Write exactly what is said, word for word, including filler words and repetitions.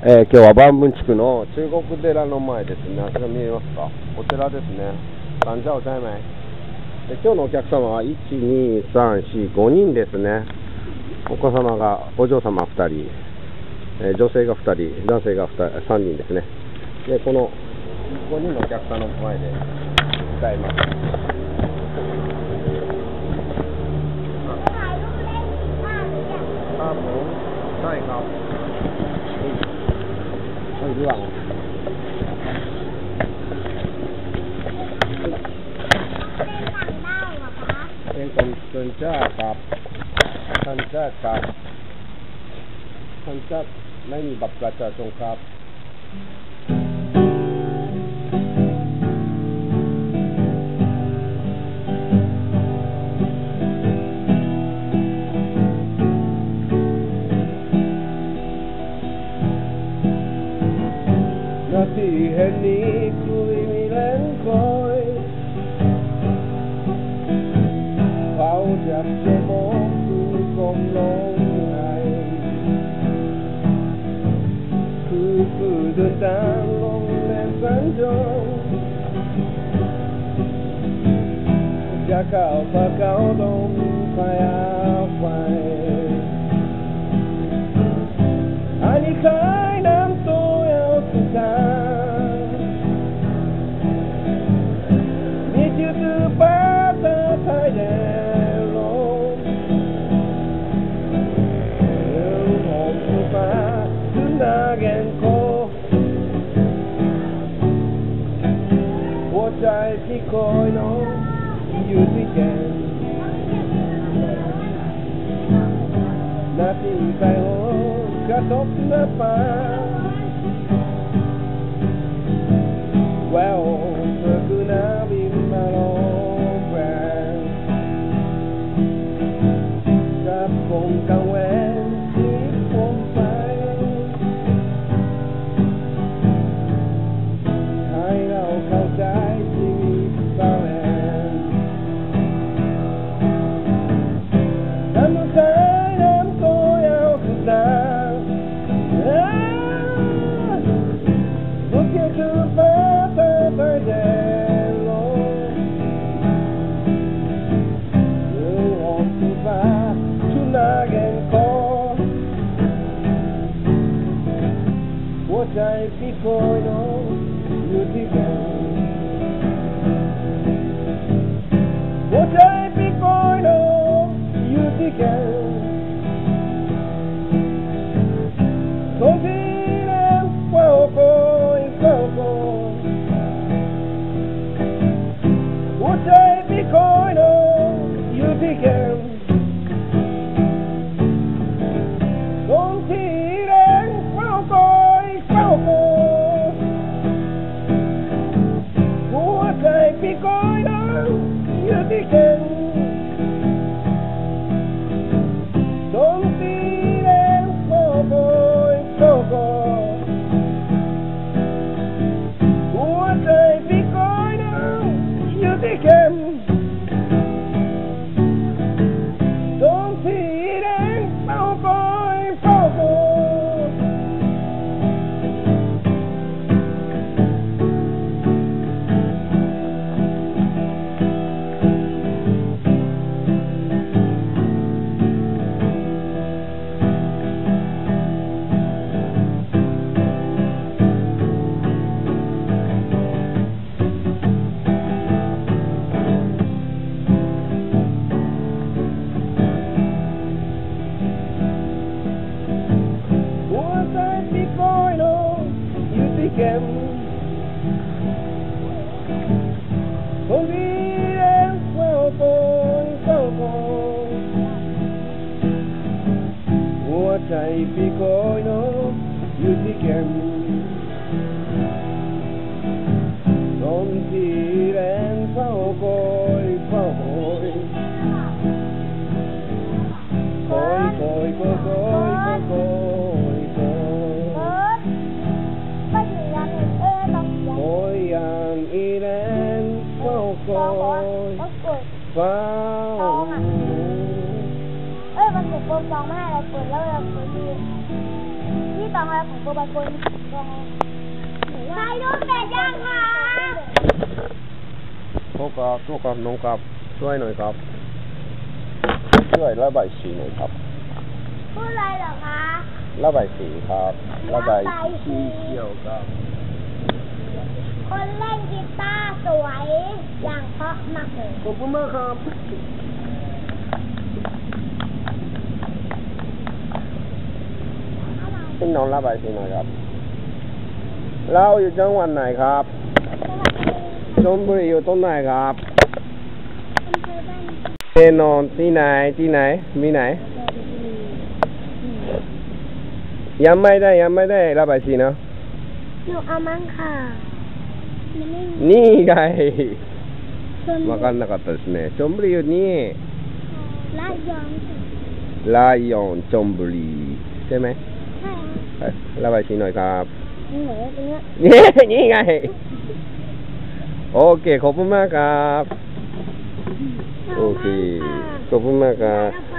えー、今日は万文地区の中国寺の前ですね。あちら見えますか？お寺ですね。三茶お茶前。で今日のお客様はいち、に、さん、よん、ごにんですね。お子様が、お嬢様ふたり、えー、女性がふたり、男性がさんにんですね。で、このごにんのお客さんの前で歌います。ครับผมใช่ครับไม่เรื่องเป็นคนเกินจ้ากับท่านจ้ากับท่านจ้าไม่มีบัตรประชาชนครับนาทีแห่งนี้คุยมีแรงคอยเขาจะจะมองดูกลมลงไงคือคือเดินทางลงแม่สัญจรจะเข้าพาเขาลงไปอาไฟอันนี้ใครน้ำตัวเอาสุดท้ายมีชื่อถือป้าตาไทยแดงลงเรื่องของสุภาถึงนาแกนโคหัวใจที่คอยน้องอยู่ที่แกนนาทีใครโหกระทบหน้าป่าแววเธอคือน้ำบินมาลงแรงกับคงกังเวนที่ผมไปให้เราเข้าใจชีวิตบางแห่งน้ำมือใช้น้ำตัวยาวขึ้นตาใจพี่คอยน้องอยู่ที่แก่นหัวใจพี่คอยน้องอยู่ที่แก่นตรงที่แล้วเฝ้าคอยเฝ้าคอยหัวใจพี่คอยน้องอยู่ที่แก่นตรงที่แล้วเฝ้าคอยหัวใจพี่คอยน้องอยู่ที่แก่นตรงที่แล้วเฝ้าคอยเฝ้าคอยหัวใจพี่คอยน้องอยู่ที่แก่นตรงที่แล้วเฝ้าคอยเฝ้าคอยแก่นคงดีแล้วเฝ้าคอยเฝ้าคอยหัวใจพี่คอยน้องอยู่ที่แก่นตรงที่แรงเฝ้าคอยเฝ้าคอยคอยคอยคอยคอยคอยอย่างอีแลนเฝ้าคอยเฝ้าเออมันถูกโกงสองมาให้เราเปิดแล้วเราเปิดดีที่สองอะไรของโบบากุลใครดูเป็ดยังคะโทษครับโทษครับน้องครับช่วยหน่อยครับช่วยระบายสีหน่อยครับพูดอะไรเหรอคะระบายสีครับระบายสีเขียวครับคนเล่นกีตาร์สวยอย่างเพราะมากเลยขอบคุณมากครับพี่น้องระบายสีหน่อยครับเราอยู่จังหวัดไหนครับชลบุรีอยู่ตรงไหนครับเอนนอนที่ไหนที่ไหนมีไหนยังไม่ได้ยังไม่ได้ระบายสีเนาะหนูเอามั้งค่ะนี่ไงわかんなかったですねชลบุรีอยู่นี่ลายองลายองชลบุรีใช่ไหมใช่ระบายสีหน่อยครับนี่เหรอตรงเนี้ยนี่ไงโอเคขอบคุณมากครับโอเคขอบคุณมากครับ